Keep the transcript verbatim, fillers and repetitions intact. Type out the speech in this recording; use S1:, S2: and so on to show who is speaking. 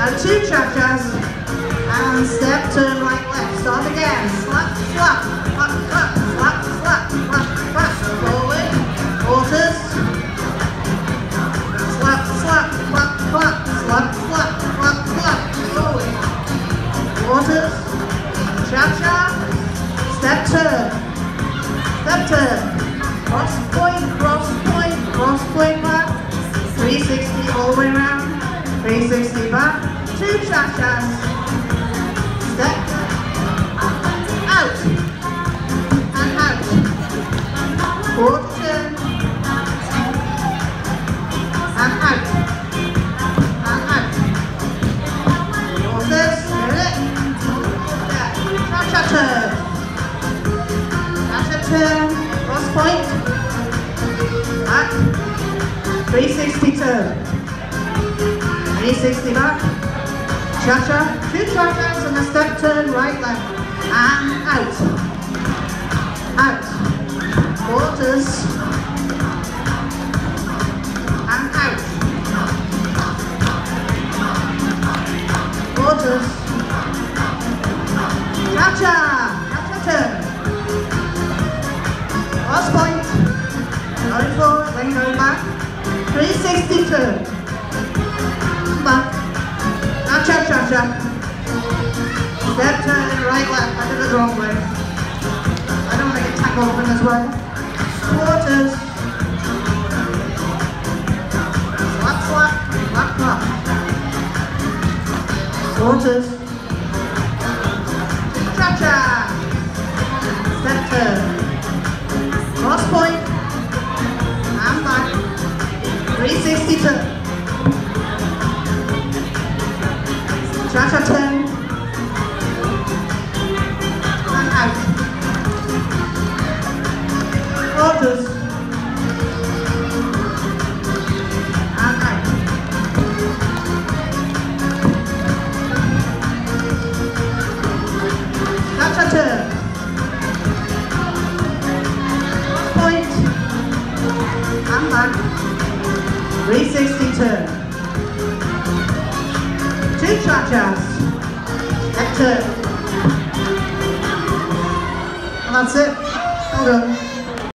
S1: Now two cha-chas, and step, turn right, left. Start again. Slap, slap, slap, slap, slap, slap, slap, slap. Forward, quarters. Slap, slap, slap, slap, slap, slap, slap, slap. Forward, quarters. Cha-cha, step, turn. Step, turn. Cross point, cross point, cross point back. three sixty all the way around. three sixty back. Two cha-chas. Step. Out. And out. Quarter turn. And out. And out. Quarters. Get it. Cha-cha turn. Cha-cha turn. Cross point. Back. three sixty turn. three sixty back. Cha-cha. Two cha-chas and a step turn right left. And out. Out. Quarters. And out. Quarters. Cha-cha. Cha-cha turn. Cross point. Going forward, then going back. three sixty turn. Back. Cha-cha, cha-cha. Step turn right, left. I did it the wrong way. I don't want to get tangled up in this way. Quarters. Slap, slap. Slap, slap. Quarters. Cha-cha. Step turn. Cross point. And back. three sixty turn. Cha-cha turn. And out. Quarters. And out. Cha-cha turn. Point. And back. three sixty turn. Two cha-chas. Step turn. And that's it. Well done.